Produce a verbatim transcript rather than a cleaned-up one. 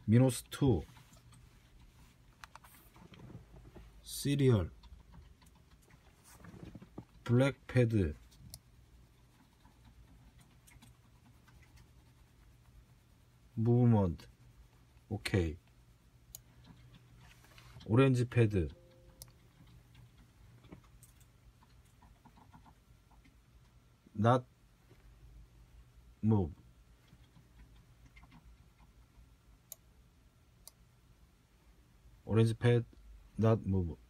미노스 투, 시리얼, 블랙 패드, 무브먼트, 오케이. 오렌지 패드, not move, 오렌지 패드 not move.